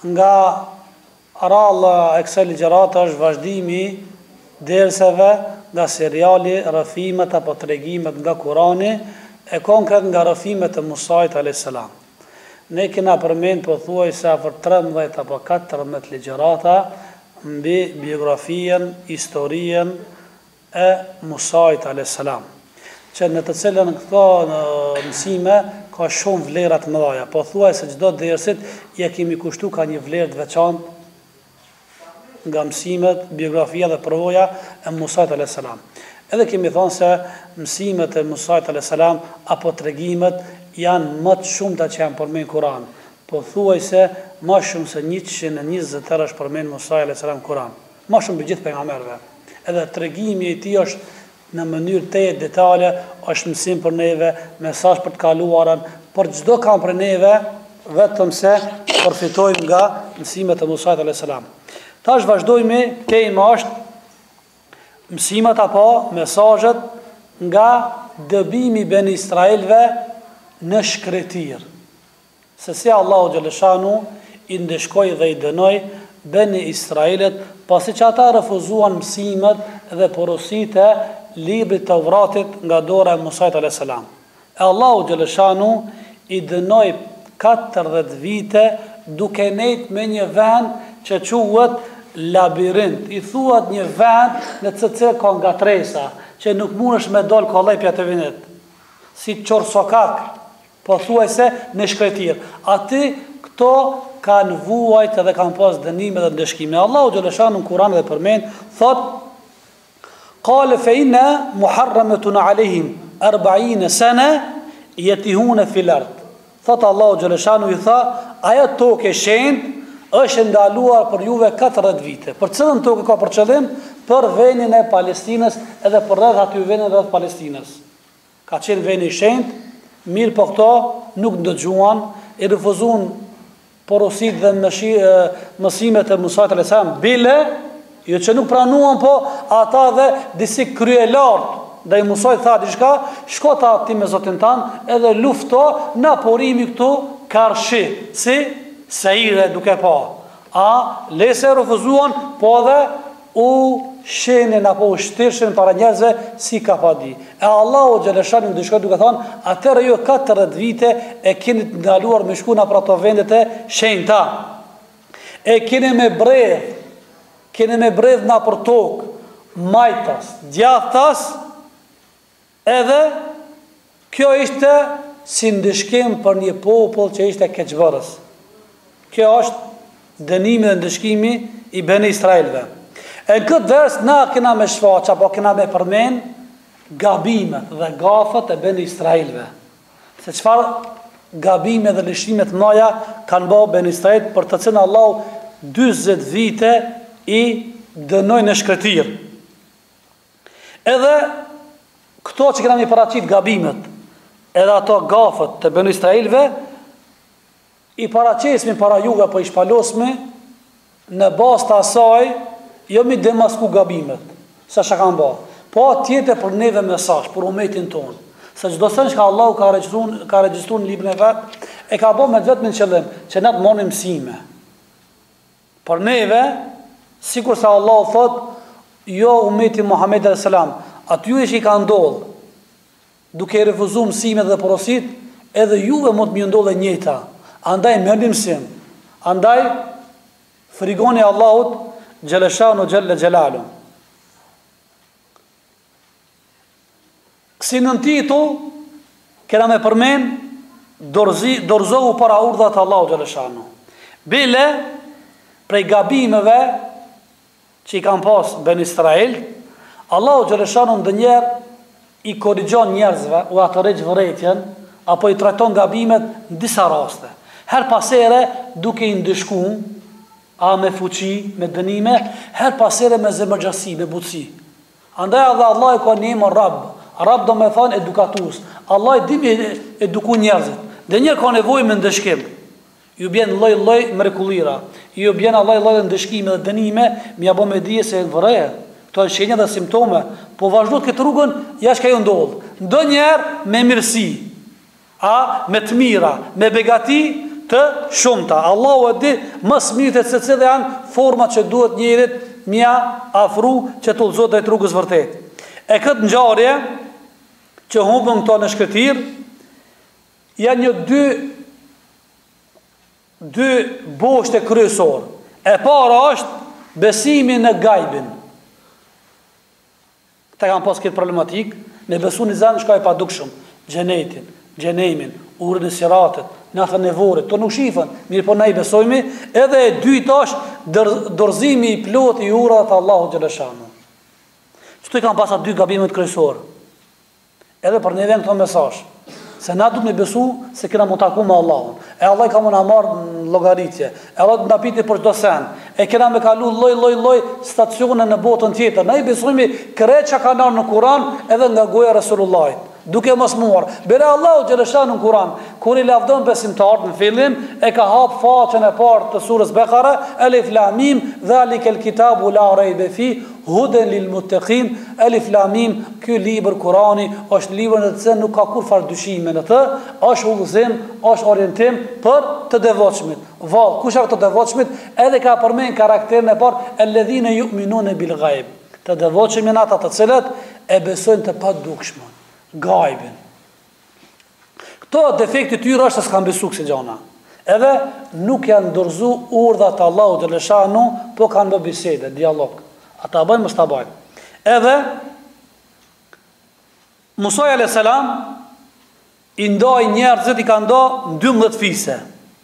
nga ralla e kësaj ligjërate është vazhdimi derseve nga seriali rrëfimet apo tregimet nga Kurani e konkret nga rrëfimet e Musait a.s. Ne kena përmend pothuajse afër 13 apo 14 ligjërata mbi biografien, historien e Musait a.s. që në të cilën këto mësime ka shumë vlera të mëdha. Pothuajse çdo dersit ja kemi kushtu ka një vlerë të veçantë nga mësimet, biografia dhe përvoja e Musait a.s. Edhe kemi thonë se mësimet e Musait a.s. apo tregimet janë më të shumta që janë përmend në Kur'an. Pothuajse më shumë se 120 herë është përmend Musai a.s. në Kur'an. Më shumë për gjithë pejgamberëve. Edhe tregimi i tij është në mënyrë të detale, është mësim për neve, mesazh për të kaluarën, për çdo kam për neve, vetëm se përfitojmë nga mësimet e Musait a.s. Tash vazhdojmë, tema është mësimet apo mesazhet nga dëbimi ben Israelve në shkretir. Se si Allahu Gjeleshanu i ndeshkoj dhe i dënoj ben Israelet, pasi që ata refuzuan mësimet dhe porositë e librit të vratit nga dora e Musait a.s. E Allahu Gjeleshanu i dënoj 40 vite duke nejt me një vend që quhet labirint. I thuat një vend në të cilë ka nga tresa, që nuk mundesh me dal kollepja të vinit. Si qor sokak, po thuajse në shkretir. Aty këto kanë vuajt edhe kanë pas dënime dhe ndeshkime. Allahu Gjeleshanu në Kur'an dhe përmend, thot, qale fe inna muharrametun alehim 40 sene jetihune fil ard. Thot Allahu Gjeleshanu i tha, aja toke shenjtë është ndaluar për juve 40 vite. Për cilën tokë ka për qëllim? Për vendin e Palestinës edhe për rreth aty vendin rreth Palestinës. Ka qenë vendi i shenjtë, mirë po këto nuk ndëgjuan, i refuzuan porositë dhe mësimet e Musait a.s. bile, jo që nuk pranuan, po ata dhe disi kryelartë dhe i Musait tha diçka, shko ta ti me Zotin tanë edhe lufto na porimi këtu karshi, si Seire duke pa. A lese refuzuan, po dhe u shenin apo u shtirshin para njerëzve si ka pa di. E Allahu Gjeleshanu në dishkoj duke thonë, atëre ju 40 vite e keni të ndaluar me shku në pra të vendet e shenjta. E keni me bredh në për tokë, majtas, djathtas, edhe kjo ishte si ndëshkim për një popull që ishte keqbërës. Kjo është dënimi dhe ndëshkimi i ben Israelve. E në këtë vers na kena me shfaq, apo kena me përmen gabimet dhe gafët e ben Israelve. Se qëfar gabimet dhe lëshimet mëja kanë bërë ben Israel, për të cilën Allahu 40 vite i dënoj në shkretir. Edhe këto që kena me paraqit gabimet, edhe ato gafët të ben Israelve, i paraqesmi para juve po i shpalosmi në bazë të asaj jo mi demasku gabimet sa shka kanë ba, po tjetë për neve mesazh për umetin tonë, se çdo sënë që Allahu ka regjistru në librin e vetë e ka bo me të vetë në qëllim që ne të monim mësime për neve, sikur se Allahu thot jo umeti Muhammed a.s. aty ju ish i ka ndodh duke i refuzu mësime dhe porosit edhe juve mund të mjë ndodh e njëta. Andaj mërni mësim, andaj frigoni Allahut Gjeleshanu Gjelle Gjelalu. Kësi në titull, kena me përmen dorzohu para urdhat Allahut Gjeleshanu. Bile, prej gabimeve që i kam pas ben Israel, Allahut Gjeleshanu ndë njerë i korrigjon njerëzve, u atë regjë vërejtjen, apo i trajton gabimet në disa raste. Her pasere duke i ndëshku, a me fuqi, me dënime, her pasere me zemërgjasi, me butësi. Andaj edhe Allah i ka njëmë rab do me thonë edukatus. Allah i dimi eduku njerëzit. Dhe njerë ka nevoj me ndëshkim. Ju bjen loj mrekullira. Ju bjen Allah i loj ndëshkime dhe dënime, mi abo me dije se e vëreje. To e shenja dhe simptome. Po vazhdojt këtë rrugën, jash ka ju ndodhë. Ndo njerë me mirësi, me të mira, me begati, të shumta. Allahu e di më së miri se cilë janë format që duhet njerit mja afru që të udhëzohet drejt rrugës vërtet. E këtë ngjarje që humbën këto në shkëtir, janë një dy boshte kryesor. E para është besimi në gajbin. Këta kanë pas këtë problematik, ne besu një zanë shka e pa dukshëm, gjenetin, gjenemin, urën e siratet, natën e vorit, to nuk shifën, mirë po ne i besojmi, edhe e dyta është dorëzimi i plot i urat Allahu Gjeleshanu. Qëtu i kanë pas atë dy gabimet kryesorë. Edhe për ne vjen këto mesazh. Se na duhet me besu se kena mu taku me Allahun. E Allah ka mu na marrë në logaritje. E Allah të na piti për çdo sen. E kena me kalu lloj stacione në botën tjetër. Na i besojmë kërret që ka nërë në Kur'an edhe nga goja Resulullahit. Duke mos muar. Bere Allahu Gjeleshanu në Kur'an, kur i lavdon besimtarët në fillim, e ka hap faqen e parë të surës Bekara, Alif Lam Mim, dhalikel kitabu la rejbe fi, huden lil muttaqin, Alif Lam Mim, ky libër Kurani është libër në të cilin nuk ka kur farë dyshime në të, është udhëzim, është orientim për të devotshmit. Vallë, kush janë të devotshmit? Edhe ka përmend karakterin e parë, alladhina yu'minuna bil ghaib. Të devotshëm janë ata të cilët e besojnë të padukshmën, gajbin. Këto defekti tyre është se s'kan besu kësi gjana. Edhe nuk janë dorëzu urdhat Allahu Gjeleshanu, po kanë bë bisede, dialog. Ata bëjnë, mos ta bëjnë. Edhe Musa a.s. i ndoj njerëzit, i ka ndo 12 fise.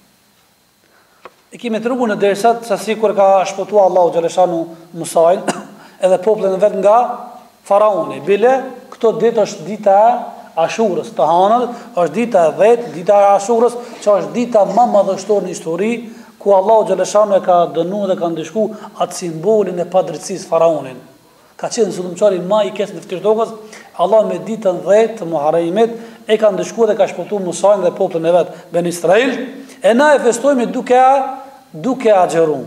E kemi të rrugu në derset, se si kur ka shpëtua Allahu Gjeleshanu Musajn, edhe poplën e vetë nga faraoni. Bile, këto ditë është dita e Ashurës, të hanët, është dita e 10, dita e Ashurës, që është dita më madhështor në histori, ku Allahu Gjeleshanu e ka dënu dhe ka ndëshku atë simbolin e padrëtësisë faraonin. Ka qenë zullumçari më i keq në fytyrë tokës, Allah me ditën 10 të Muharremit e ka ndëshku dhe ka shpëtuar Musajin dhe popullin e vet, Ben Israil, e na e festojmë duke agjeruar.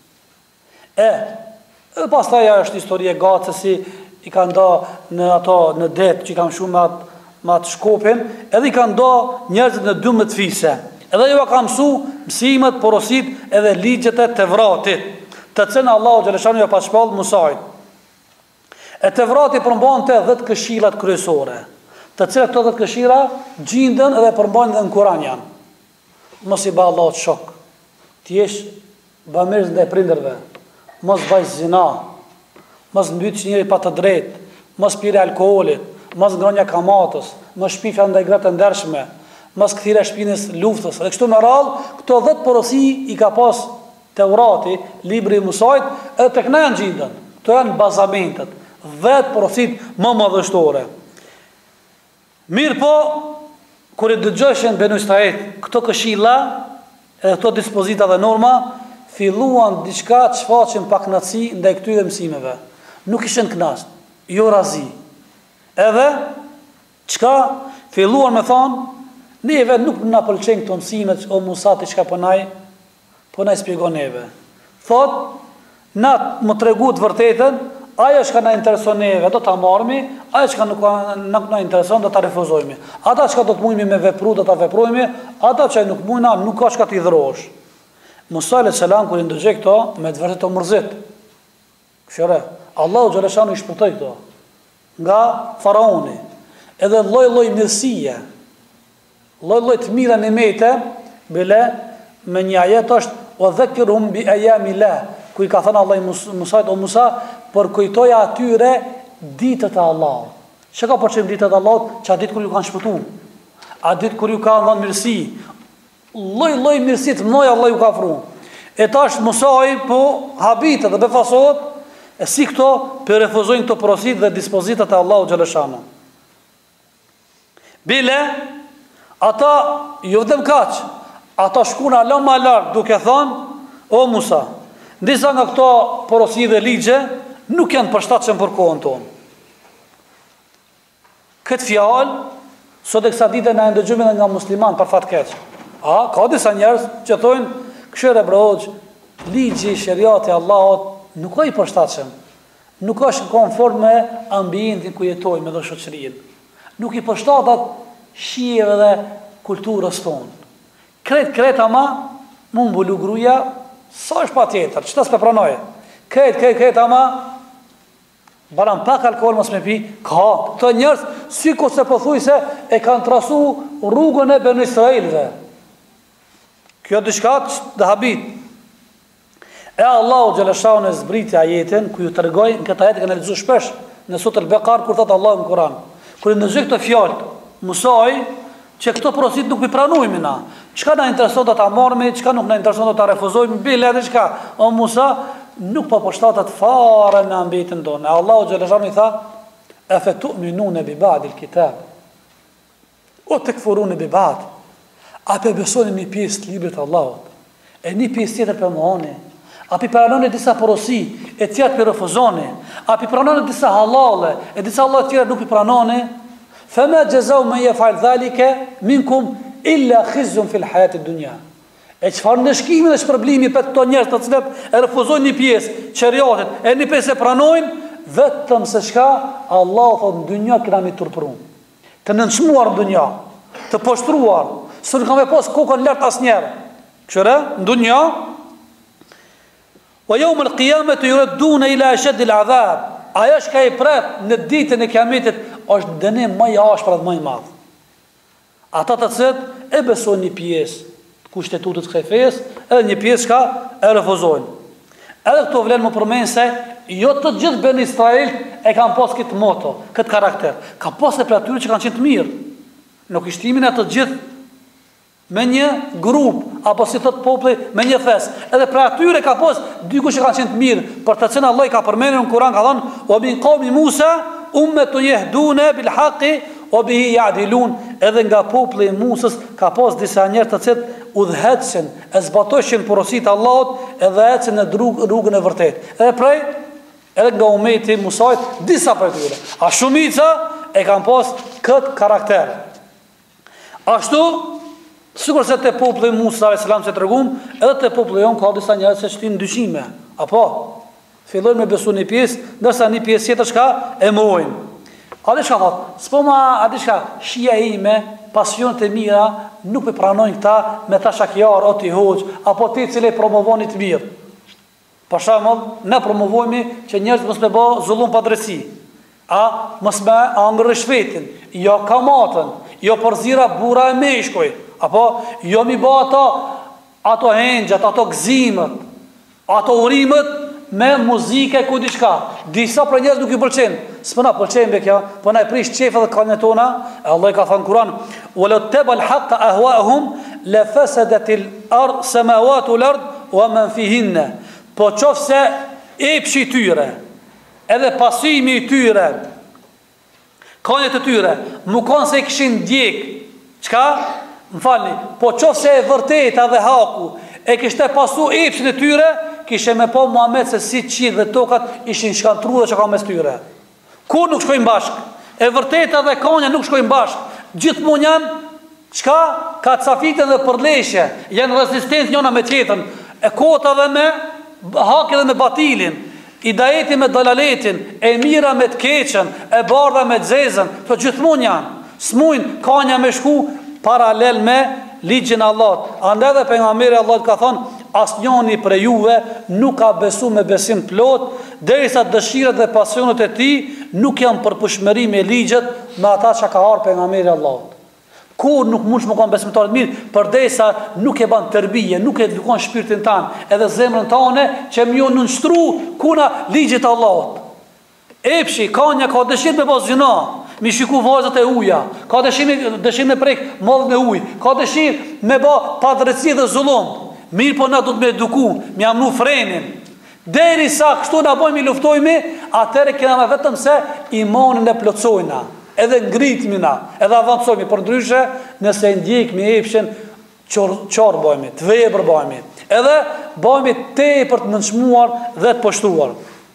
E pastaj është histori e gatë si i ka nda në det që i kam shumë me atë shkopin, edhe i ka nda njerëzit në 12 fise. Edhe jo ka mësu mësimet, porosit edhe ligjet e Tevratit, të cilën Allahu Gjeleshanu ja pa shpall Musajt. E Tevrati përmban të 10 këshillat kryesore, të cilat këto 10 këshilla gjindën edhe përmban dhe në Kur'an janë. Mos i ba Allahut shok, ti jesh bamirës ndaj prindërve, mos bëj zina, mos mbyt njëri pa të drejtë, mos pire alkoolit, mos ngrënja kamatës, mos shpifja ndaj gratë të ndershme, mos kthire shpinës luftës. Dhe kështu me radhë, këto 10 porosi i ka pas Tevrati, libri i Musajt, edhe tek na janë gjindën. Këto janë bazamentet, 10 porosit më madhështore. Mirë po, kur i dëgjojshin Benu Israil këto këshilla, edhe këto dispozita dhe norma, filluan diçka të shfaqin pa kënaqësi ndaj këtyre mësimeve. Nuk ishin kënaqur, jo razi. Edhe çka filluan me thonë, neve nuk na pëlqejnë këto mësimet, o Musa ti çka po na shpjegon neve. Thot, na më tregu të vërtetën, ajo që na intereson neve do ta marrmi, ajo që nuk na intereson do ta refuzojmë. Ata që do të mundemi me vepru do ta veprojmë, ata që nuk mundna nuk ka çka të idhrosh. Musa alayhis salam kur i ndëgjoi këto, me të vërtetë u mërzit. Këshire, Allahu Gjeleshanu i shpëtoi këto nga faraoni. Edhe lloj mirësie, lloj të mira nimete, bile me një ajet është o dhekirhum bi ayamillah, ku i ka thënë Allah Musait, o Musa, për kujtoja atyre ditët e Allahut. Çka ka përçim ditët e Allahut? Çka ditë kur ju kanë shpëtuar? A ditë kur ju kanë dhënë mirësi? Lloj mirësi të mëdha Allah ju ka ofruar. E tash Musai po habitet dhe befasohet, e si këto për refuzojnë këto porosit dhe dispozitat e Allahu Gjeleshanu. Bile, ata jo vetëm kaq, ata shkuna lëmë ma lartë duke thënë, o Musa, ndisa nga këto porosit dhe ligje nuk janë përshtatshëm për kohën tonë. Këtë fjalë, sot e kësa dite na ndëgjojmë nga musliman për fat keq. Ka disa njerëz që thonë, këshire broj, ligji, shariati Allahut nuk ka i përshtatshëm. Nuk është konform me ambientin ku jetojmë dhe shoqërinë. Nuk i përshtatet shijeve dhe kulturës tonë. Kret ama mu mbulu gruja, sa është pa tjetër, qëta s'pe pranoje. Kret ama balan pak alkohol mos me pi, ka të njerës, si ku se pëthuj se e kanë trasu rrugën e Benu Israilve. Kjo dishka dhe habit. E Allahu Gjeleshau në zbriti ajetin, ku ju të regoj, në këta ajetin kanë lezu shpesh, në Suratul Bekar, kur thëtë Allahu në Kur'an. Kur në nëzë këtë fjallët, mësoj, që këto porosit nuk i pranujme na. Qka na intereson të ta marmi, qka nuk na intereson të ta refuzojme, bile edhe qka. O Musa, nuk pa përshtatat fare në ambitin tonë. E Allahu Gjeleshau i tha, e fe tu'minune bi ba'dil kitab, o të këfurune bi ba'd, a pe besoni një pjesë të librit Allahot, e një pjesë tjetër për mohoni, a pi pranoni disa porosi, e tjetë për refuzoni, a pi pranoni disa halale, e disa Allah tjera nuk pi pranoni, fema gjezau me je falë dhalike, minkum illa khizun fil hajatit dunja. E qëfar në shkimi dhe shpërblimi për të njerës të cilët e refuzojnë një pjesë, qëriatet, e një pjesë e pranojnë, vetëm se shka, Allah thot në dunja këna mi turpru, të nënçmuar në dunja, të poshtruar, së në kam e posë kokën lartë as njerë, këshëre, në dunja, wa yawm al-qiyamati yuraduna ila ashad al-'adhab. Ajo që i pret në ditën e kiametit është dënim më i ashpër dhe më i madh. Ata të cilët e besojnë një pjesë të kushtetutës kësaj fesë, edhe një pjesë që e refuzojnë. Edhe këto vlen më përmend se jo të gjithë Ben Israil e kanë pas këtë moto, këtë karakter. Ka pas e për atyre që kanë qenë të mirë. Në kushtimin e të gjithë me një grup, apo si thot populli, me një thes. Edhe për atyre ka pos dyku që kanë qenë të mirë, për të cilën Allah i ka përmendur në Kur'an, ka thënë: "Wa min qawmi Musa ummatun yahduna bil haqqi wa bihi ya'dilun." Edhe nga populli i Musës ka pos disa njerëz të cilët udhëhecin, e zbatojnë porositë e Allahut, edhe ecën në rrugën e vërtetë. Edhe nga ummeti Musait disa prej tyre. A shumica e kanë pos këtë karakter. Ashtu sikur se te populli i Musa alayhis salam se tregum, edhe te populli jon ka disa njerëz që shtin dyshime. Apo fillojnë me besu një pjesë, ndërsa një pjesë tjetër çka e mohojnë. A dhe çka thot? S'po ma a dhe çka shija ime, pasionet e mira nuk e pranojnë këta me tashakjar o ti hoxh, apo ti cili promovoni të mirë. Për shembull, ne promovojmë që njerëz mos me bë zullum pa drejtësi. Mos me angër shvetin, jo kamatën, jo përzira burra e meshkuj. Apo, jo mi ba ato hengjat, ato gzimët, ato urimët me muzike ku diçka. Disa për njerëz nuk i pëlqen. S'pëna pëlqen be kjo, po na e prish qefa dhe kanë tona. Allah i ka thënë Kur'an: "Wa law tabal haqqa ahwa'uhum la fasadatil ard samawati wal ard wa man fihinna." Po qofse epshi tyre, edhe pasimi i tyre, kanë të tyre, më kanë se kishin djeg. Çka? Më falni, po qofse e vërteta dhe haku e kishte pasu epshin e tyre, kishe me po Muhammed se si qitë dhe tokat ishin shkantru dhe që ka mes tyre. Kur nuk shkojnë bashk? E vërteta dhe kanja nuk shkojnë bashk. Gjithmonë janë, qka? Ka cafitën dhe përleshje, janë rezistencë njona me tjetën, e kota dhe me haki dhe me batilin, idajeti me dalaletin, e mira me të keqen, e bardha me të zezën, të gjithmonë janë. Smujnë kanja me shku paralel me ligjin Allah. Andaj dhe pejgamberi Allah ka thonë: asnjëri prej juve nuk ka besu me besim plot, derisa dëshirat dhe pasionet e tij nuk janë përputhshmëri me ligjet me ata që ka ardhur pejgamberi Allah. Kur nuk mund të më kanë besimtarë të mirë, përderisa nuk e ban tërbije, nuk e edukon shpirtin tanë, edhe zemrën tane që më ju nënshtru kuna ligjit Allahut. Epshi, kanja ka dëshirë me bos gjina, mi shiku vazët e uja, ka dëshirë me prek modhën e uj, ka dëshirë me ba padrëci dhe zullum. Mirë po na du të me eduku, me amnu frenin. Deri sa kështu na bojmë i luftojmi, atëre kena me vetëm se imanin e plotsojna, edhe ngritmina, edhe avancojmi, për ndryshe nëse ndjek me epshin, qarë bojmi, të vepër bojmi, edhe bojmi te për të nënçmuar dhe të poshtruar.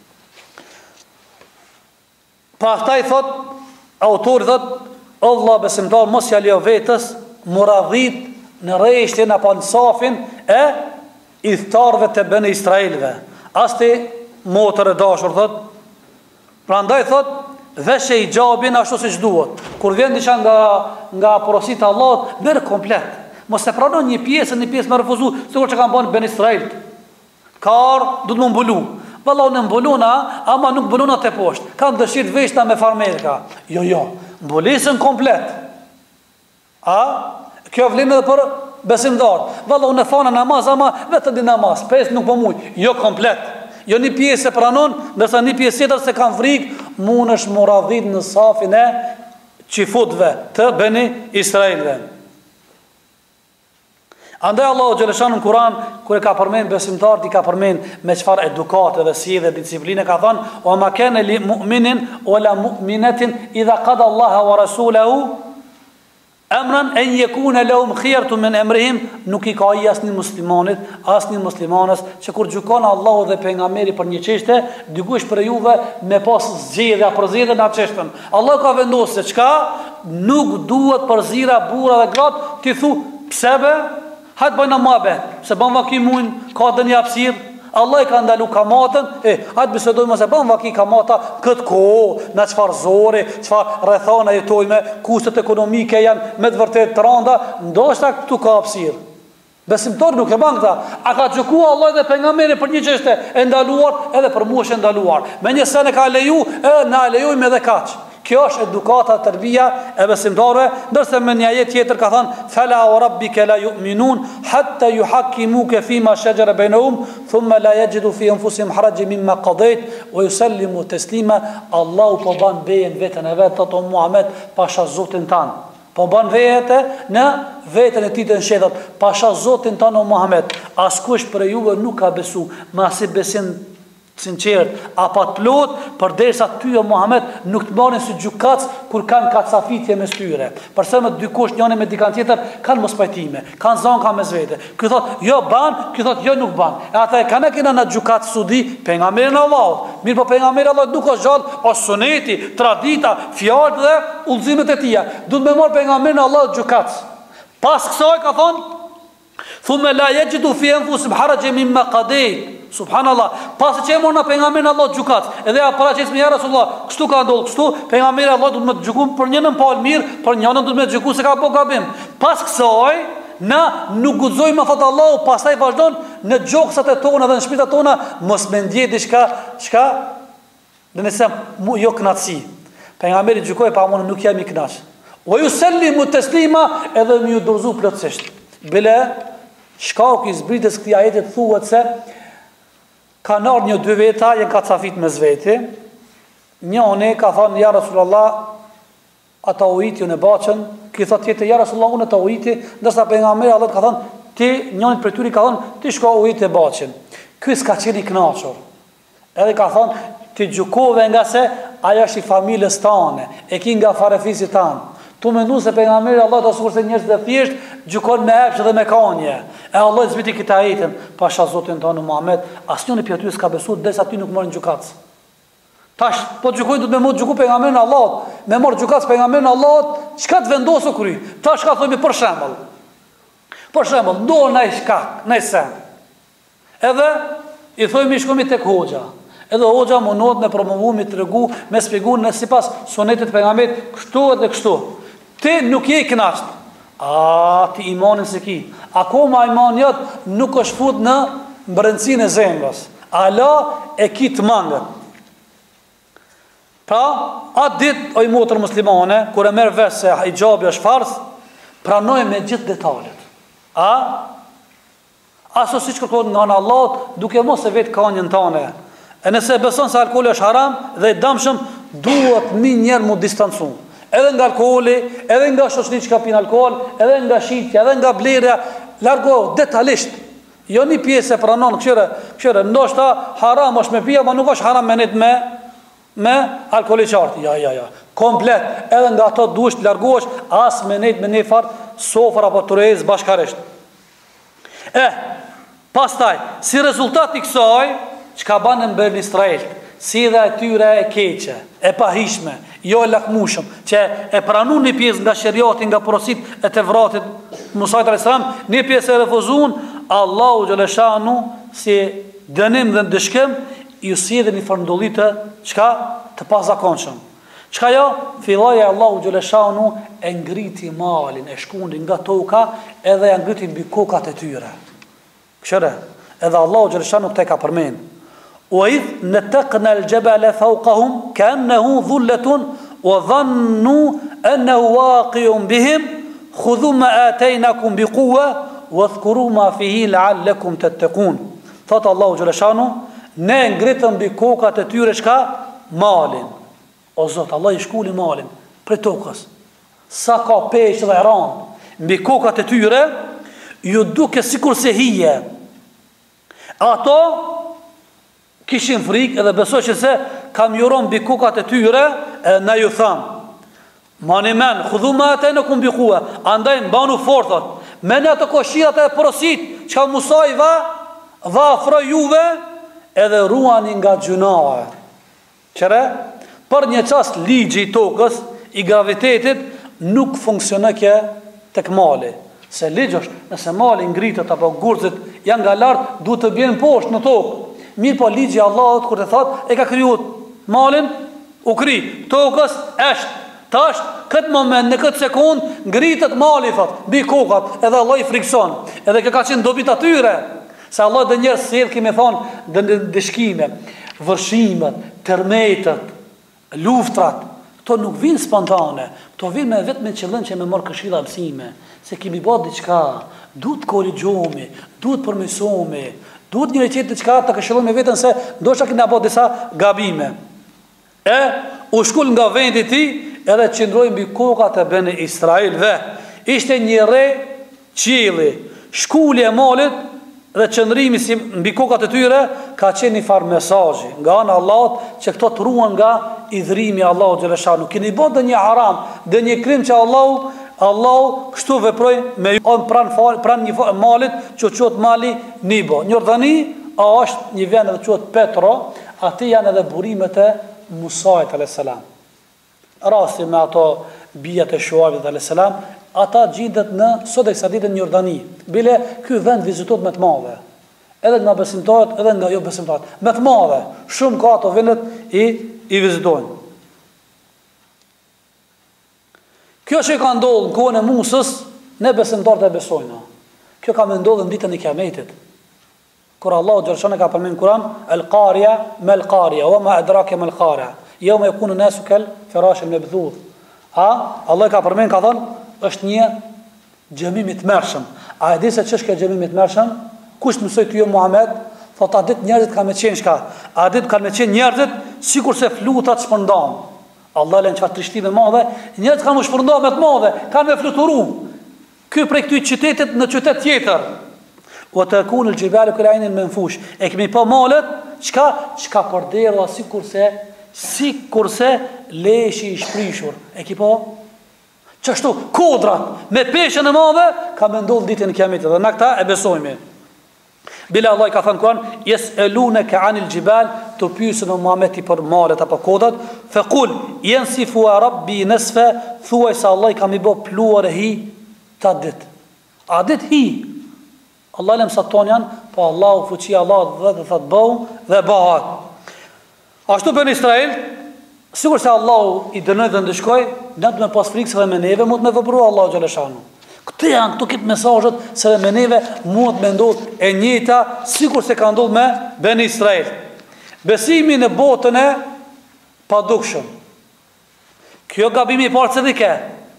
Pa këta i thot, autori thot, Allah besimtar mos ja leo vetës, muradhit në reshtin apo në safin e idhtarve të Bene Israilve. Asti motër e dashur thot, prandaj thot, veshe i gjabin ashtu si që duhet. Kur vjen disha nga porosit Allah, merë komplet. Mos e pranon një pjesë me refuzu, sikur që kanë bën Ben Israil. Kar, du të më mbulu. Valla unë mbuluna, ama nuk mbuluna të poshtë. Kam dëshirë veshta me farmerka. Jo, mbulisën komplet. Kjo vlen edhe për besimtar. Valla unë e fana namaz, ama vetëm di namaz. Pesë nuk po muj. Jo komplet. Jo një pjesë e pranon, ndërsa një pjesë tjetër se kanë frikë, mund është muradhit në safin e qifutve të Beni Israilve. Andaj Allahu xhaleshanu në Kur'an, kur e ka përmend besimtarët, i ka përmend me çfarë edukate dhe si dhe disipline, ka thënë: "Wa ma kana li mu'minin wala mu'minatin idha qada Allahu wa rasuluhu amran an yakuna lahum khiyaratu min amrihim", nuk i ka i asnjë muslimanit, asnjë muslimanes që kur gjykon Allahu dhe pejgamberi për një çështje, dikush për juve me pas zgjedhja për zgjedhjen atë çështën. Allah ka vendosur se çka nuk duhet përzira burra dhe gratë, ti thu pse be? Hajtë bëjnë mabe, se ban vaki mujnë, ka dhe një apsirë, Allah i ka ndalu kamatën, hajtë bisedojmë se ban vaki kamata këtë kohë, në qëfar zore, qëfar rethana jetojme, kustet ekonomike janë me të vërtet të randa, ndoshta këtu ka apsirë. Besimtori nuk e ban këta, a ka gjykua Allah dhe pejgamberi për një çështje e ndaluar, edhe për mua është ndaluar. Me një sen e ka leju, na lejojmë edhe kaq. Kjo është edukata, tërbia e besimtarëve, ndërsa me një ajet tjetër ka thënë: "Fala wa rabbika la yu'minun hatta yuhakkimuka fima shajara bainahum thumma la yajidu fi anfusihim harajan mimma qadayt wa yusallimu taslima." Allahu po ban bejen vetën e vet, thotë Muhammed, pasha Zotin tan. Po ban vete në veten e tij të shehdat, pasha Zotin tan o Muhammed. Askush për juve nuk ka besu, masi besim sinqert, apo të plot, përderisa ty o Muhammed nuk të marrin si gjykatës kur kanë kacafitje mes tyre. Përse me dykush njëri me dikant tjetër kanë mos pajtime, kanë zanka mes vete. Ky thot jo ban, ky thot jo nuk ban. E ata e kanë në gjykatë sudi pejgamberin Allahut. Mirë, po pejgamberi Allahut nuk është gjallë, o suneti, tradita, fjalët dhe udhëzimet e tija. Duhet me marr pejgamberin Allahut gjykatës. Pas kësaj ka thonë: "Thumma la yajidu fi anfusihim harajan mimma qadayt." Subhanallah, pasi që e morë në pejgamberin Allah gjukatës, edhe ja paraqes me ja Rasulullah, kështu ka ndodhur, kështu pejgamberi Allah do të më gjykojë për njënën palë mirë, për njënën do të më gjykojë se ka bëu gabim. Pas kësaj, na nuk guxojmë thot Allahu, pastaj vazhdon në gjoksat e tona dhe në shpirtat tona, mos më ndjej diçka, çka do të them jo kënaqësi. Pejgamberi gjykoi pa mua nuk jam i kënaq. Wa yusallimu taslima, edhe më ju dorëzu plotësisht. Bile shkaku i zbritjes këtij ajeti thuhet se ka nërë një dy veta, jenë ka cafit me zveti. Njëni ka thonë: "Ja Rasulullah, ata ujiti ju në baqën." Ki thot tjetë: "Ja Rasulullah, unë ata ujiti." Ndërsa pejgamberi Allah ka thonë: "Ti, njënit për tyri ka thonë, ti shko ujiti e baqën." Ky s'ka qenë i kënaqur. Edhe ka thonë: "Ti gjykove nga se aja është i familjes tane, e ki nga farefisit tanë." Tu mendu se pejgamberi Allah të asurse njerëz dhe thjesht gjykon me epsh dhe me kanje. E Allah i zbiti këta ajetin, pasha Zotin tonë Muhammed, asnjëri prej tyre s'ka besuar derisa ty nuk morën gjykatës. Tash po gjykojnë do të më mos gjykoj pejgamberin Allah, me mor gjykatës pejgamberin Allah, çka të vendosë kry. Tash ka thonë për shembull. Për shembull, do në shkak, në sen. Edhe i thojmë shkomi tek hoxha. Edhe hoxha mundohet me promovumi të regu, me shpjeguar në sipas sunetit pejgamberit kështu edhe kështu. Ti nuk je i kënaqur. Ti imanin se ki. Akoma imani jot nuk është fut në brendësinë e zemrës. Allah e ki të mangët. Pra, atë ditë, oj motër muslimane, kur e merr vesh se hijabi është farz, pranoj me gjithë detajet. Aso siç kërkohet nga Allahu, duke mos e vetë kanjën tane. E nëse beson se alkooli është haram dhe i dëmshëm, duhet një njerë mu distancu. Edhe nga alkooli, edhe nga shoqëritë që ka pinë alkool, edhe nga shitja, edhe nga blerja, largo detajisht. Jo një pjesë e pranon këshire, ndoshta haram është me pija, ma nuk është haram me alkooli qartë. Ja. Komplet, edhe nga ato duhesh të largohesh, as me një farë sofër apo të rejës bashkarisht. Pastaj, si rezultat i kësaj, që ka banë në Beni Israil, si dhe e tyre e keqe, e pahishme, jo e lakmushëm, që e pranun një pjesë nga sheriati, nga porosit e të vratit Musajt a.s. Një pjesë e refuzun, Allahu Gjeleshanu, si dënim dhe ndëshkem, ju si edhe një farndolitë, qka të pazakonshëm. Çka jo? Filloi Allahu xhaleshanu e ngriti malin, e shkundi nga toka edhe ja ngriti mbi kokat e tyre. Këshire, edhe Allahu xhaleshanu këte ka përmend. Wa idh nataqna al-jabala fawqahum ka'annahu dhullatun wa dhannu annahu waqi'un bihim khudhu ma ataynakum biquwwa wadhkuru ma fihi la'allakum tattaqun. Thot Allahu xhaleshanu, ne ngritëm mbi kokat e tyre çka? Malin. O Zot, Allah i shkuli malin për tokës. Sa ka peshë dhe ranë mbi kokat e tyre, ju duke sikur se hije. Ato kishin frikë edhe besoj që se kam juron mbi kokat e tyre, na ju thamë, mani men, khudhu ma ataynakum biquwwa, andaj mbanu fortat, mene ato koshirat e porosit, që ka Musa i dha afro juve, edhe ruani nga gjunahe. Qëre? Për një qast ligji i tokës, i gravitetit, nuk funksionë kje tek mali. Se ligj është, nëse mali ngritët apo gurëzit janë nga lartë, duhet të bjenë poshtë në tokë. Mirë po ligji Allahut, kur të thotë, e ka kryut malin, u kry, tokës eshtë. Tash, këtë moment, në këtë sekund, ngritët mali, thot, bi kokat, edhe Allah i frikson. Edhe kjo ka qenë dobit atyre. Se Allah dhe njerë sirë, kemi thonë, dhe dëshkime, vërshimet, termetët, luftrat, to nuk vinë spontane, to vinë me vetë me qëllën që me morë këshilla mësime, se kemi bërë diqka, duhet korrigjohemi, duhet përmirësohemi, duhet një qetë diqka të këshillon me vetën se ndoshta kena bërë disa gabime. U shkull nga vendi ti, edhe qëndrojnë mbi kokat e Bene Israilve. Ishte një re qili, shkulli e malit, dhe qëndrimi si mbi kokat e tyre ka qenë një farë mesazhi nga anë Allahut që këto të ruan nga idhrimi Allahut xhaleshanu. Keni bërë një haram, dhe një krim që Allahu kështu veproi me ju pran një malit që quhet mali Nibo. Jordani është një vend që quhet Petro, aty janë edhe burimet e Musait alayhis salam. Rasti me ato bijat e Shuaibit alayhis salam, ata gjendet në sot e kësaj dite në Jordani. Bile ky vend vizitohet me të madhe. Edhe nga besimtarët, edhe nga jo besimtarët. Me të madhe, shumë ka ato vendet i vizitojnë. Kjo që ka ndodhur në kohën e Musës, ne besimtarët e besojnë. Kjo ka më ndodhur në ditën e Kiametit. Kur Allahu xhaleshanu ka përmendur në Kur'an, al-qariya mal-qariya wa ma adraka mal-qariya. Yawma yakunu an-nasu kal-firash al-mabthut. Allah ka përmendur, ka thonë, është një xhamim i tmerrshëm. A e di se ç'është kjo xhamim i tmerrshëm? Kush mësoi ty Muhammed? Thot a dit njerëzit kanë me qenë shka? A dit kanë me qenë njerëzit sikur se flutat shpërndan. Allah lën çfarë trishtime madhe, njerëzit kanë më shpërndan me të madhe, kanë me fluturu. Ky prej këtij qytetit në qytet tjetër. Wa takunu al-jibalu kal-'aynin manfush. E kemi pa malet, çka përderdha sikurse leshi i shprishur. E ki pa? Qështu, kodrat, me peshën e madhe, ka me ndodhë ditën e Kiametit, dhe na këta e besojme. Bila Allah i ka thënë kuan, yes'alunaka 'anil jibal, të pyesën o Muhamedi për malet apo kodrat, faqul yansifu rabbi nasfa, thuaj se Allah i ka mi bë pluar e hi ta dit. A dit hi. Allah lem sa ton janë, po Allahu fuqia Allah dhe thot bëu dhe bëhat. Ashtu bën Israel, sigur se Allahu i dënoi dhe ndëshkoi, ne do të pas frikë se me neve mund të vepru Allahu xhaleshanu. Këto janë këto këtë mesazhet se me neve mund të ndodh e njëjta sikur se ka ndodhur me Ben Israel. Besimi në botën e padukshëm. Kjo gabimi i parë çdike.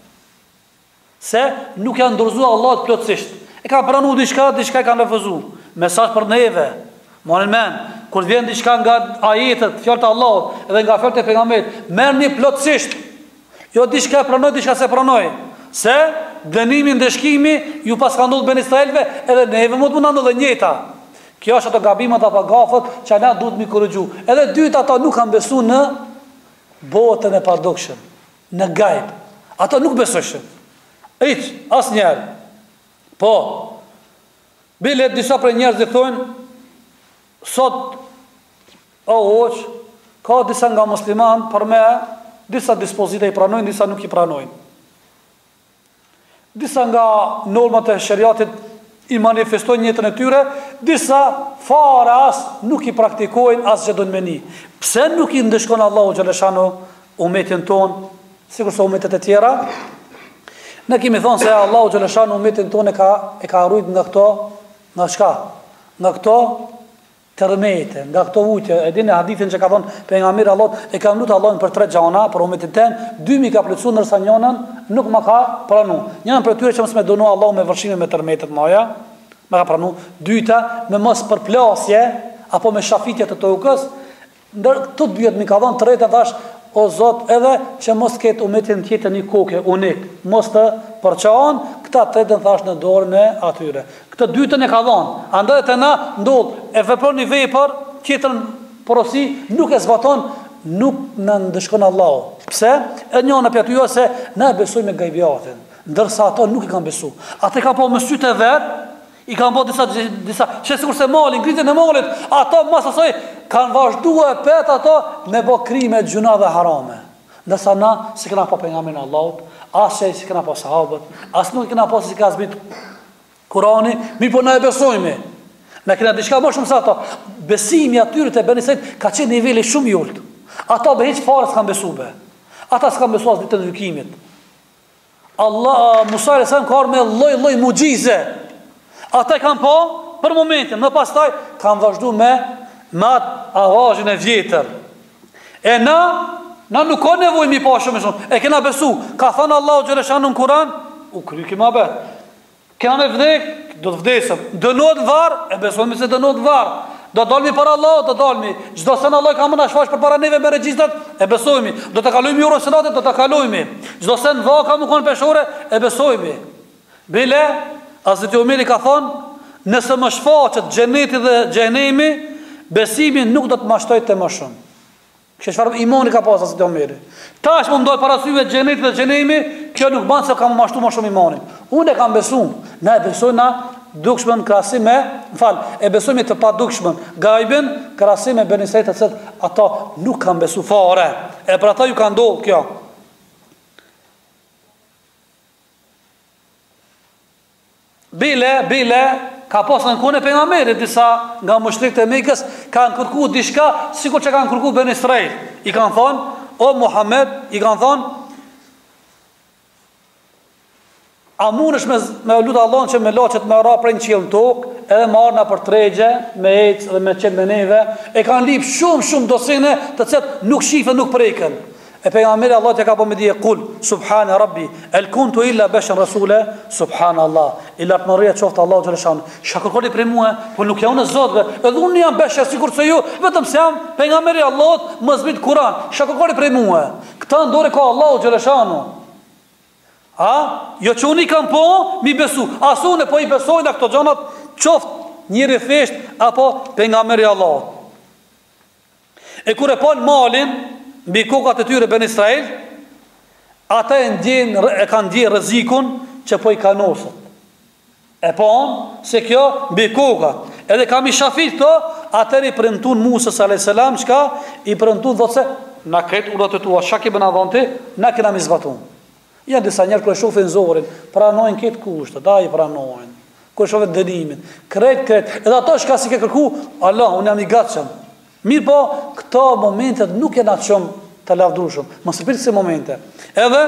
Se nuk janë dorëzuar Allahut plotësisht. E ka pranuar diçka e kanë refuzuar. Mesazh për neve. Morën men, kur vjen diçka nga ajetet, fjalët e Allahut dhe nga fjalët e pejgamberit, merrni plotësisht. Jo diçka pranoj, diçka se pranoj. Se dënimi, ndeshkimi ju pas ka ndodhur Ben Israelve, edhe neve mund të ndodhë njëta. Kjo është ato gabimet apo gafat që na duhet mi korrigju. Edhe dytë ata nuk kanë besuar në botën e padukshëm, në gajb. Ata nuk besojnë. Hiç, asnjëherë. Po. Bile disa prej njerëzve thonë sot ka disa nga musliman për me disa dispozita i pranojnë, disa nuk i pranojnë. Disa nga normat e shariatit i manifestojnë jetën e tyre, disa fare as nuk i praktikojnë as që do në meni. Pse nuk i ndëshkon Allahu xhaleshanu umetin ton, sikur se umetet e tjera. Ne kemi thonë se Allahu xhaleshanu umetin ton e ka rujt nga këto, nga çka? Nga këto tërmete, nga këto ujtje. E dini hadithin që ka thonë pejgamberi Allah, e ka lutur Allahun për 3 gjana, për umetin tem, 2 mi ka plotsuar ndërsa njënën nuk më ka pranu. Njënën për tyre që mos më donu Allahu me vërshime me tërmetet moja, më ka pranu. Dyta, me mos përplasje apo me shafitje të tokës. Ndër këto dyat mi ka dhënë 3 thash, o Zot, edhe që mos ketë umetin tjetër një koke unik, mos të përçohen, këta 3 thash në dorën e atyre. Këtë dytën e ka dhënë. Andaj te na ndodh e vepron një vepër, tjetrën porosi nuk e zbaton, nuk na ndëshkon Allahu. Pse? E njëna për aty se na besojmë me gajbiatin, ndërsa ato nuk i kanë besu. Ata kanë po me sytë e vet, i kanë po disa që sikurse malin, ngritjen e malit, ato mas asoj kanë vazhduar pet ato me bë krime, gjuna dhe harame. Ndërsa na si kena po pejgamberin e Allahut, as si kena po sahabët, as nuk kena po si ka zbrit Kurani, mi po na e besojmë. Na kena diçka më shumë se ato. Besimi atyre te Beni Israil ka qenë niveli shumë i ulët. Ato be hiç fare s'kan besuar. Ata s'kan besuar as ditën e gjykimit. Allah Musa alayhis salam ka me lloj mucize. Ata kanë po për momentin, më pastaj kanë vazhduar me avazhin e vjetër. E na nuk ka nevojë mi pa shumë. E kena besu. Ka thënë Allahu xhaleshanu në Kur'an, u kry kima bet. Kena me vdek, do të vdesëm. Dënohet varë, e besojmë se dënohet varë. Do dalmi para Allah, do dalmi. Çdo sen Allah ka më na shfaq për para neve me regjistrat, e besojmë. Do të kalojmë Euro Senatit, do të kalojmë. Çdo sen vaka më kon peshore, e besojmë. Bile, Hazreti Omeri ka thonë, nëse më shfaqet xheneti dhe xhenemi, besimi nuk do të mashtrojë të më shumë. Kështë çfarë imani ka pas Hazreti Omeri. Tash më ndoj para syve xheneti dhe xhenemi, kjo nuk bën se kam mashtu më shumë imanin. Unë e kam besuar. Na e besojna dukshmën krahasim me, e besojmë të pa dukshmën. Gajbin krahasim me Beni Israil, se ata nuk kanë besu fare. E për ata ju ka ndodhur kjo. Bile ka pasur në kohën e pejgamberit disa nga mushrikët e Mekës kanë kërkuar diçka, sikur që kanë kërkuar Beni Israil. I kanë thonë, o Muhammed, i kanë thonë, a mundesh me lutë Allahun që me laçet me ra prej qiell në tokë, edhe me arna për tregje, me ec dhe me qenë me neve, e kanë lip shumë dosene të cilat nuk shifen, nuk preken. E pejgamberi Allah t'ja ka po me dije kul, subhana rabbi, el kuntu illa beshen rasule, subhana Allah, illa të mërëja qoftë Allah gjeleshan, shakërkoli prej muhe, po nuk ja unë e zotve, edhe unë jam beshe sikur se ju, vetëm se jam pejgamberi Allah më zbit Kur'an, shakërkoli prej muhe, këta ndore ka Allah gjeleshanu. Jo që unë i kam po, mi besu, asune po i besoj në këto gjanat, qoftë njëri fesht, apo pejgamberi Allah. E kur e pon malin, mbi kokat e tyre Beni Israil, ata e kanë ndjen rrezikun që po i kanosët. E pon se kjo mbi kokat. Edhe kam i shafit këto, atëri premtun Musa alayhis salam, çka i premtun thotë se na kret urat e tua, shaki bën avante, na kena mi zbatun. Janë disa njerëz që shohin zorin, pranojnë këtë kushte, ai pranojnë. Kur shohin dënimin, kret, edhe ato çka si ke kërku, Allah, unë jam i gatshëm. Mirë po, këto momentet nuk e natë shumë të lavdrushëm. Mos e pirë kësi momente. Edhe,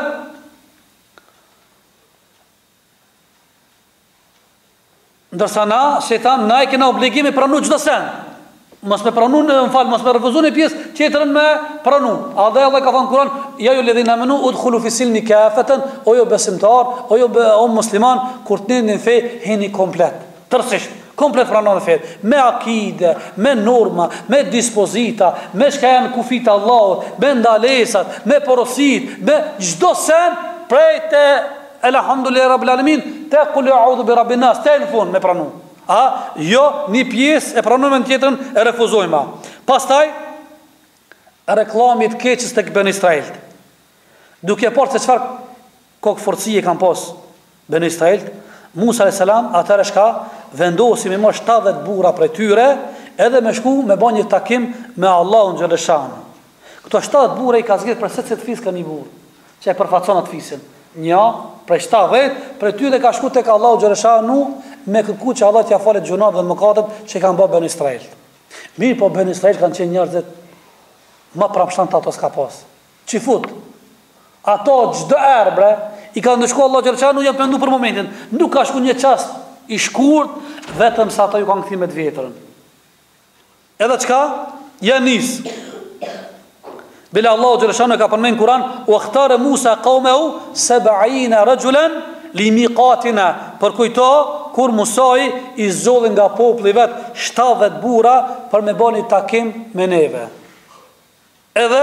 ndërsa na, shetan, na e kena obligimi pranu çdo sen. Mos me pranu, mos me refuzu një pjesë, qetërën me pranu. A dhe Allah ka thënë Kur'an, ja ju ledhina menu, udkhulu fi silmi kafeten, o jo besimtar, o jo musliman, kur të një fe, hini komplet. Tërsisht. Komplet pranon e fejt, me akide, me norma, me dispozita, me shka janë kufit Allahut, me ndalesat, me porosit, me gjdo sen prej të elhamdulillah rabbil alamin, te kul a'udhu bi rabbin nas, te në fund me pranu. Jo, një pjesë e pranojmë në tjetërën e refuzojmë. Pastaj, reklamit keqës të Beni Israil. Duke parë se qëfar kokë forcije kanë posë Beni Israil, Musa alayhis salam atëherë shka vendosi me më 70 burra prej tyre, edhe me shku me bën një takim me Allahun xhaleshan. Këto 70 burra i ka zgjedhur për secet fis ka një burr, që e përfaqëson atë fisin. Një prej 70 prej tyre ka shku tek Allahu xhaleshanu me kërku që Allah t'ia falet gjunat dhe mëkatet që kanë bërë Beni Israil. Mirë po Beni Israil kanë qenë njerëzit më pramshant ato s'ka pas. që fut. Ato çdo erë bre, i ka ndëshku Allah Gjereshanu, janë pendu për momentin. Nuk ka shku një qast i shkurt, vetëm sa ata ju kanë këthim me të vjetërën. Edhe qka? Ja nis. Bila Allah Gjereshanu ka përmen Kur'an, u akhtare Musa qaumehu 70 rajulan li miqatina. Për kujto, kur Musai i zolli nga populli vet 70 burra për me bani takim me neve. Edhe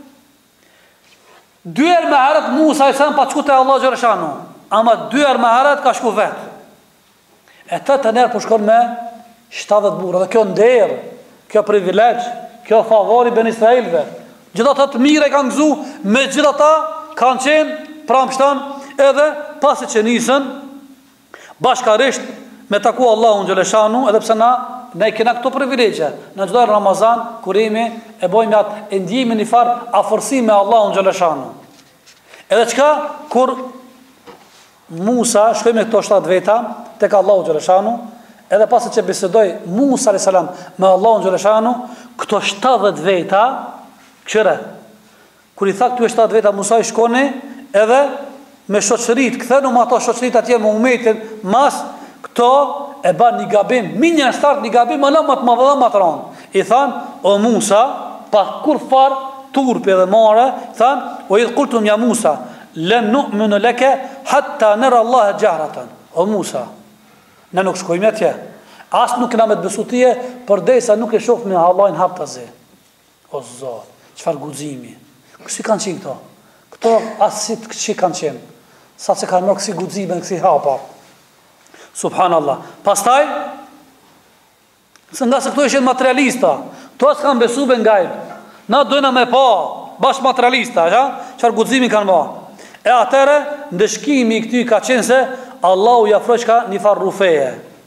dyher me herët Musa i thënë pa shku te Allah Gjereshanu, ama dyher me herët ka shku vet. E të nërë për shkon me 70 burra. Dhe kjo nder, kjo privilegj, kjo favori ben Israelve. Gjitha të mire kanë gëzu, me gjitha ta kanë qenë pramshtan, edhe pasi që nisën bashkarisht me taku Allahun Gjeleshanu, edhe pse ne i kena këto privilegje. Në çdo Ramazan, kurimi, e bojmë atë, e ndjimi një farë afërsi me Allahun Gjeleshanu. Edhe qka, kur Musa shkoj me këto 7 veta tek Allahu Gjeleshanu, edhe pasi që bisedoj Musa a.s. me Allahun Gjeleshanu, këto 70 veta qëre, kur i tha këtu e 7 veta Musa i shkoni, edhe me shoqërit, këthenu ma ato shoqërit atje me umetin, mas këto e ban një gabim, minja në start një gabim, më të madhe dhe më të ranë. I than, o Musa, pa kur farë, turpi edhe mare, than, o idhë kultum ja Musa, len nu'minu leke, hatta nërë Allah e gjahratën. O Musa, ne nuk shkojmë atje, asë nuk këna me të besu tije, përdej nuk e shofë me Allahin hap të zi. O Zot, qëfar guximi. Kësi kanë qenë këto? Këto asit që kanë qenë. Sa që kanë mërë kësi guxime, kësi hapa. Subhanallah. Pastaj, nga se këto ishen materialista, to asë kanë besu be ngajbë. Na dojna me pa, bashkë materialista, qëfar guximi kanë ba. E atere, ndëshkimi i këty ka qenë se, Allahu jafroj qka një farë rufeje.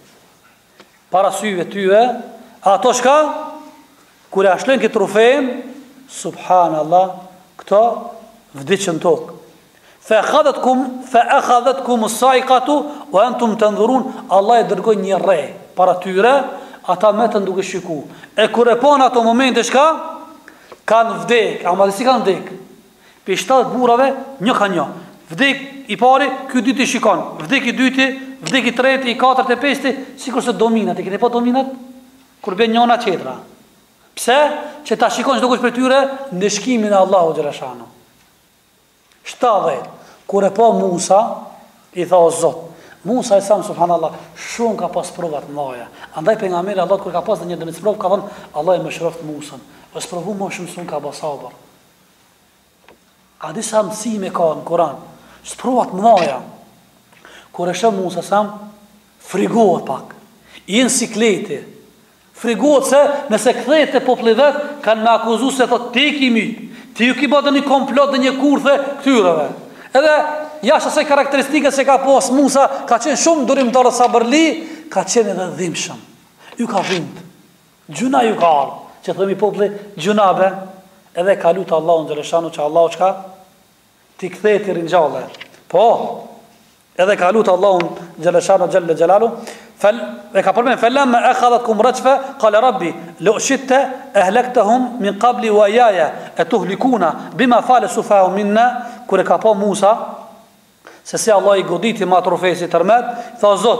Para syve tyve, ato shka, kure ashlen këtë rufejën, subhanallah, këto vdicën tokë. Fe akhadhet kum sajkatu, o entum të ndhurun, Allah e dërgoj një rej, para tyre, ata me të nduke shiku. E kure pon ato momente shka, kanë vdek, ama dhe si kanë vdek. Për 7 burave, një ka një. Vdek i pari, kjo dyti shikon. Vdek i dyti, vdek i treti, i 4 e 5, si kurse dominat. E kene po dominat? Kur ben njona qetra. Pse? Që ta shikon çdo kush për tyre në shkimin e Allahu Gjereshanu. 70. Kur e po Musa, i tha o Zot. Musa i tha, subhanallah, shumë ka pas provat mëdha. Andaj pejgamberi Allah kur ka pas një dëmit sprov, ka thënë, Allah e më shroft Musën. O sprovu më shumë sun ka basabër. A disa mësime ka në Kur'an. Sprovat mëdha. Kur e shë Musa sam, frigohet pak. I në sikleti. Frigohet se nëse kthejt e populli vet kanë me akuzu se thot ti kimi, ti ju ki bërë një komplot dhe një kurthe këtyreve. Edhe jashtë asaj karakteristike se ka pas Musa, ka qenë shumë durimtar sabërli, ka qenë edhe dhimbshëm. Ju ka dhimbë. Gjuna ju ka ardhë, që thëmi populli gjunabe, edhe ka lutë Allahun Gjereshanu që Allahu qka ti kthejt i rinjallë. Po, edhe ka lutë Allahun Gjereshanu Gjelle Gjelalu, e ka përmen, فَلَمَّا أَخَذَتْكُمْ رَجْفَ قَالَ رَبِّ لَوْ شِئْتَ أَهْلَكْتَهُمْ مِنْ قَبْلِ وَإِيَّايَ أَتُهْلِكُونَ بِمَا فَعَلَ السُّفَهَاءُ مِنَّا. Kur e ka pa Musa se si Allah i goditi ma trofesit tërmet, tha Zot,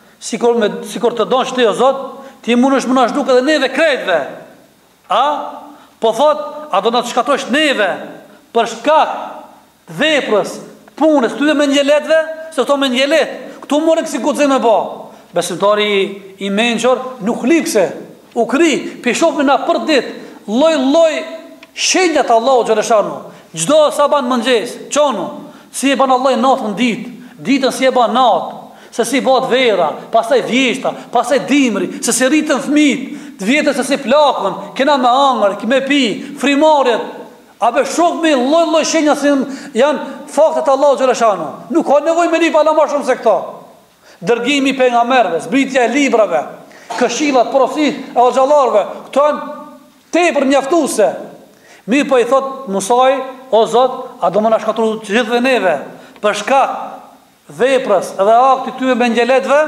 sikur të donë shti o Zot, ti munësh duke edhe neve krejtve. A? Po thot, a do në të shkatosh neve për shkak veprës, punës, ty dhe me njeletve, se këto me njelet, këtu more kësi gudzim e ba. Besimtari i menqër nuk lipse, u kri, pishofme na për dit, loj shenjat Allahu Gjereshanu, gjdo sa ban mëngjes, qonu, si e ban Allah natën ditën si e ban natë, se si bat vera, pasaj vjeshta, pasaj dimri, se si rritën fmit, të vjetën se si plakën, kena me angër, me pi, frimarjet, abe shokme loj shenjat si janë faktet Allahu Gjereshanu. Nuk ka nevoj me një pala ma shumë se këta. Dërgimi pejgamberëve, zbritja e librave, këshillat, porosit e xhallarëve, këto janë tepër mjaftuese. Mi po i thot Musaj, o Zot, a do më na shkatru gjithëve neve për shkak veprës edhe aktit tyre me ngjeletve,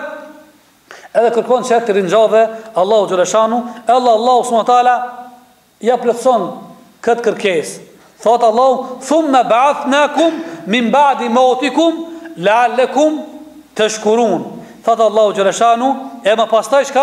edhe kërkon që të rinjallë Allahu Gjereshanu, Allahu subhanahu wa taala ja plotson këtë kërkesë. Thot Allahu, thumma ba'athnakum min ba'di mautikum la'allakum tashkurun. Thot Allahu xhaleshanu, e më pastaj çka?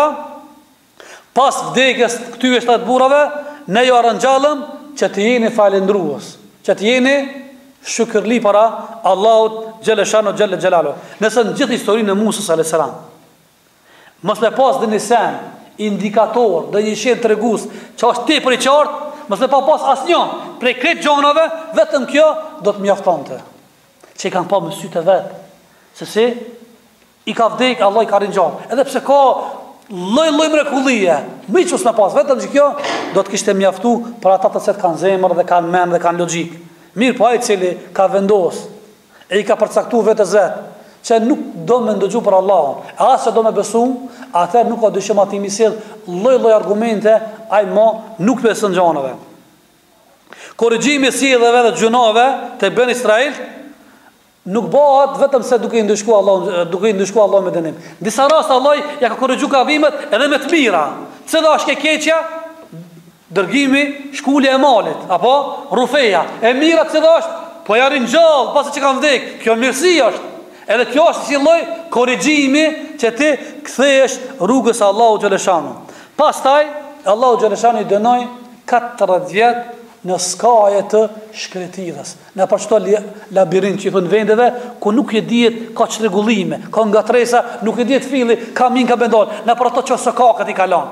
Pas vdekjes këtyre 7 burrave, ne ju arrangjallëm që të jeni falendrues, që të jeni shukërli para Allahut xhaleshanu xhalla xhelalu. Nëse në gjithë historinë e Musës alayhis salam, mos me pas dhe një sen, indikator, dhe një shenë tregues që është tepër i qartë, mos me pas asnjë prej këtë gjonave, vetëm kjo do të mjaftonte. Që i kanë pa me sytë e vetë, se si i ka vdek, Allah i ka rinjallë. Edhe pse ka lloj mrekullie, miqës me pas, vetëm që kjo do të kishte mjaftu për ata të cilët kanë zemër dhe kanë mend dhe kanë logjik. Mirë po ai i cili ka vendos e i ka përcaktuar vetes vet që nuk do me ndëgju për Allahun, as që do me besu, atëherë nuk ka dyshim ati mi sjell lloj argumente, ai mo nuk beson gjanave. Korrigjimi sjelljeve dhe gjunave të Ben Israil nuk bëhet vetëm se duke i ndëshku Allahun me dënim. Disa raste Allah ja ka korrigjuar gabimet edhe me të mira. Cila është e keqja? Dërgimi, shkulja e malit, apo rufeja. E mira cila është? Po ja ringjall pasi që kanë vdek. Kjo mirësi është. Edhe kjo është si lloj korrigjimi që ti kthehesh rrugës së Allahut xhaleshanu. Pastaj Allahu xhaleshanu i dënoi 40 vjet në skaje të shkretirës, në për çdo labirint që i thon vendeve ku nuk e dihet, ka çrregullime, ka ngatresa, nuk e dihet filli, ka min ka bendon, në për ato që sokakët i kalon.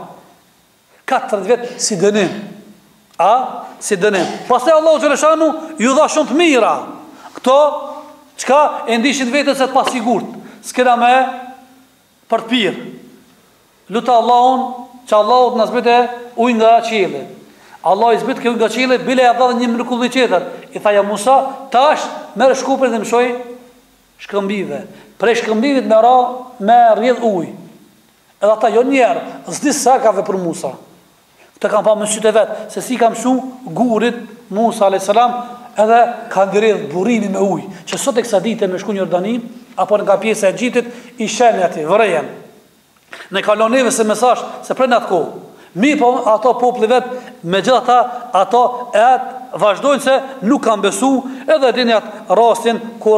40 vjet si dënim. Si dënim. Pastaj Allahu xhaleshanu ju dha shumë të mira. Kto çka e ndishin vetes se të pasigurt. S'kena me për të pirë. Lutë Allahun që Allahu të na zbete ujë nga qielli. Allah i zbit kjo nga qielli, bile ja dha një mrekulli tjetër. I tha ja Musa, tash merr shkupin dhe më shoj shkëmbive. Prej shkëmbivit me rrjedh ujë. Edhe ata jo njerë, s'di sa ka vepru Musa. Këta kam pa më sytë e vetë, se si kam shu gurit Musa a.s. edhe ka ngërjedh burimi me ujë, që sot e kësa dite me shku një Jordani, apo nga pjesë e Egjitit, i shenë ati, vërejen. Ne kalon neve se mesash, se prej në atë kohë. Mi po ato popli vetë, me gjitha ato vazhdojnë se nuk kanë besu, edhe dini atë rastin kur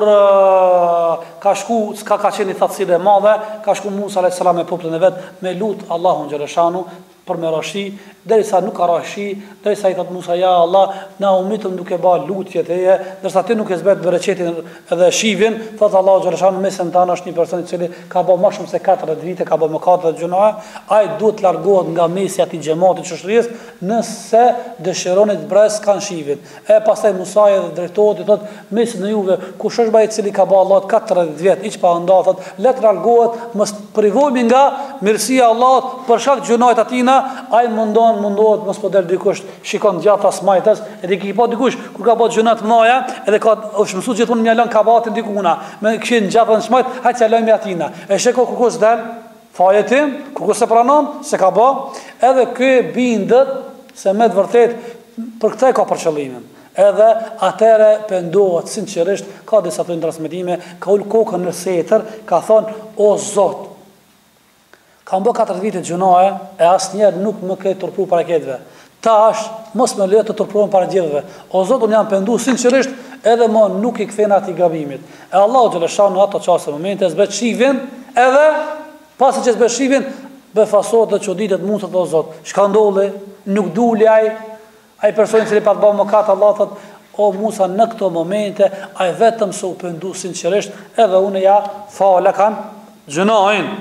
ka shku, ka qenë i thatësire madhe, ka shku Musa a.s. me poplin e vetë, me lutë Allahun xhaleshanu për me rashi, derisa nuk ka rashi, derisa i thot Musa, ja Allah, na umitëm duke ba lutjet eje, derisa ti nuk e zbet bereqetin edhe shivin, thot Allahu xhaleshanu, mesën tanë është një person i cili ka ba më shumë se 40 vite, ka ba më 40 gjuna, ai duhet largohet nga mesi ati xhamatit shoqërisë, nëse dëshironit brez kanë shivin. E pastaj Musa edhe drejtohet i thot, mesin e juve, kush është ai i cili ka ba Allah 40 vjet, hiç pa nda, thot, let largohet, mos privojmë nga mirësia e Allahut për shkak gjunajt atina. Ai mundohet mos po del dikush shikon gjata smajtës, edhe ki pa dikush kur ka bërë gjuna të mëdha, edhe ka është mësuar gjithmonë më lën kavatin dikuna, me kishin gjata në smajt, hajt ja lëmi atina. E sheko kush dal, fajetim, kush se pranon se ka bë, edhe ky bindet se me të vërtet për këtë ka për qëllimin. Edhe atëre pendohet sinqerisht, ka disa të transmetime, ka ul kokën në setër, ka thonë o Zot, kam bë 4 vite gjunaje, e asnjëherë nuk më ke turpruar para ketëve. Tash mos më lejo të turpruam para gjithëve. O Zot, unë jam penduar sinqerisht, edhe më nuk i kthen atij gabimit. E Allahu xhaleshanu në ato çaste momente zbet shivin, edhe pasi që zbet shivin, befasohet dhe çuditet mund të thotë o Zot, çka ndolli, nuk duli ai personi i cili pa të bënë mëkat, Allah thot, o Musa, në këto momente ai vetëm se u pendu sinqerisht, edhe unë ja fala kanë gjunahin.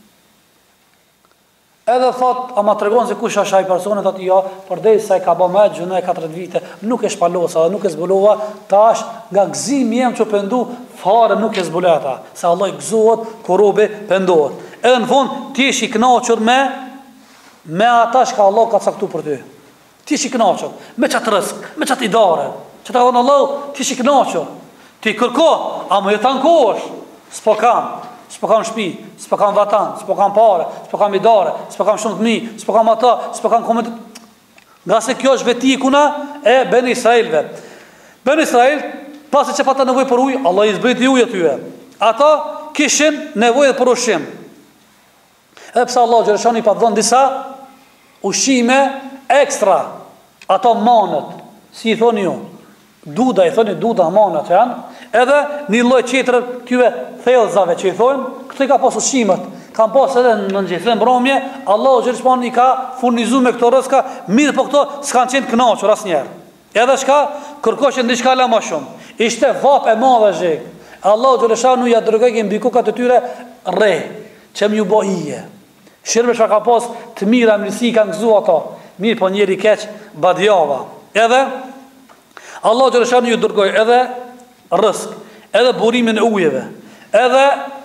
Edhe thot, ama tregon se kush është ai personi, thot jo, përderisa e ka bë më gjuna 40 vite, nuk e shpalosa dhe nuk e zbulova, tash nga gëzimi jam që pendu, fare nuk e zbuloj ata, se Allah i gëzohet kur robi pendohet. Edhe në fund ti je i kënaqur me ata që Allah ka caktuar për ty. Ti je i kënaqur me çat rrezik, me çat idare. Çata von Allah, ti je i kënaqur. Ti kërko, ama jo tankosh. S'po kam shtëpi, s'po kam vatan, s'po kam parë, s'po kam idare, s'po kam shumë fëmijë, s'po kam ata, s'po kam koment. Nga se kjo është vetikuna e Ben Israilve. Ben Israil, pasi që pata nevojë për ujë, Allah i zbriti ujë atyre. Ata kishin nevojë për ushqim. Edhe pse Allah xhaleshani pa dhënë disa ushqime ekstra, ato manët, si i thoni ju, duda, i thoni duda mana që janë, edhe një lloj tjetër këtyve thellzave që i thonë, këtë ka pas ushqimet, kanë pas edhe në mëngjes, në mbrëmje, Allahu xhaleshpan i ka furnizuar me këto rrezika, mirë po këto s'kan qenë kënaqur asnjëherë. Edhe çka kërkoshin diçka la më shumë. Ishte vap e madhe zhek. Allahu xhaleshanu ja dërgoi mbi kokat e tyre rre, që më ju bë hije. Shirbe që ka pas të mira mirësi kanë gëzu ato. Mirë po njeri keq badjava. Edhe Allahu xhaleshanu ju dërgoi edhe rrezik, edhe burimin e ujeve, edhe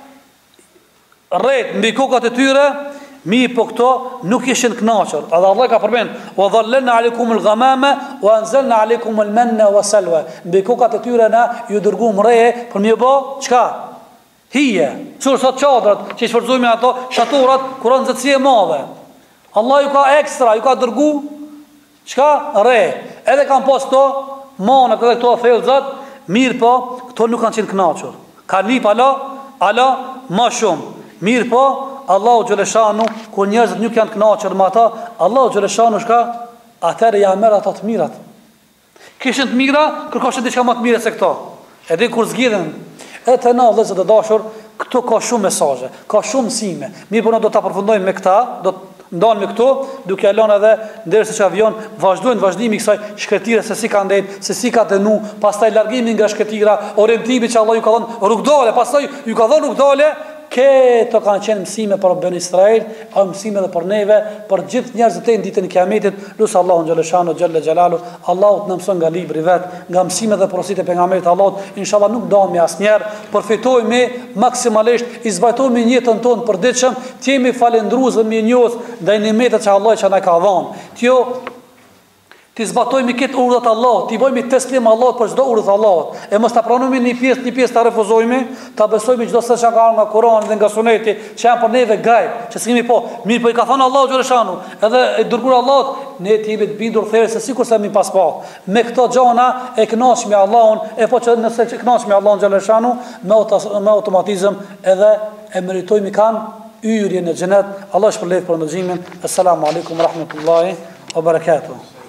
rret mbi kokat e tyre, mirë po këto nuk ishin kënaqur. Edhe Allah ka përmend: "Wa dhallalna alaykum al-ghamama wa anzalna alaykum al-manna wa salwa." Mbi kokat e tyre na ju dërguam rre për më bë çka? Hije. Çfarë sot çadrat që shfrytëzojmë ato shaturat kur kanë nxehtësi e madhe. Allah ju ka ekstra, ju ka dërgu çka? Rre. Edhe kanë pas to manat edhe këto thellzat, mirë po këto nuk kanë qenë kënaqur. Ka lip ala më shumë. Mirë po Allahu xhaleshanu kur njerëzit nuk janë kënaqur me ata, Allahu xhaleshanu shka atëherë ja merr ata të mirat. Kishin të mira, kërkoshin diçka më të mirë se këto. Edhe kur zgjidhen, edhe të na vëllezër të dashur, këtu ka shumë mesazhe, ka shumë mësime. Mirë po ne do ta përfundojmë me këta, do të ndalë me këtu, duke e lënë edhe ndërsa që avion vazhdojnë vazhdimi i kësaj shkretire, se si ka ndetë, se si ka dënu, pastaj largimi nga shkretira, orientimi që Allah ju ka dhënë rrugdale, pastaj ju ka dhënë rrugdale. Këto kanë qenë mësime për Ben Israil, a mësime edhe për neve, për gjithë njerëzit e ditën e Kiametit. Lusë Allahun xhaleshanu xhalla xhelalu, Allahu të na mëson nga libri vet, nga mësime dhe porositë e pejgamberit Allahut. Inshallah nuk dami asnjëherë, përfitojmë maksimalisht, i zbajtojmë jetën tonë përditshëm, të jemi falendrues dhe mirënjohës ndaj nimetet që Allah që na ka dhënë. Ti zbatojmë këtë urdhat Allahut, ti bëjmë teslim Allahut për çdo urdhë Allahut. E mos ta pranojmë një pjesë ta refuzojmë, ta besojmë çdo se çka ka nga Kurani dhe nga Suneti, që janë për neve gajb, që s'kemi po. Mirë po i ka thënë Allahu xhaleshanu, edhe e dërguar Allahut, ne ti jemi të bindur thellë se sikur sa mi pas pa. Me këto gjona e kënaqshme Allahun, e po që nëse kënaqshme Allahun xhaleshanu, me automatizëm edhe e meritojmë kanë hyrjen në xhenet. Allah shpëlbej për ndëgjimin. Assalamu alaikum wa rahmatullahi wa barakatuh.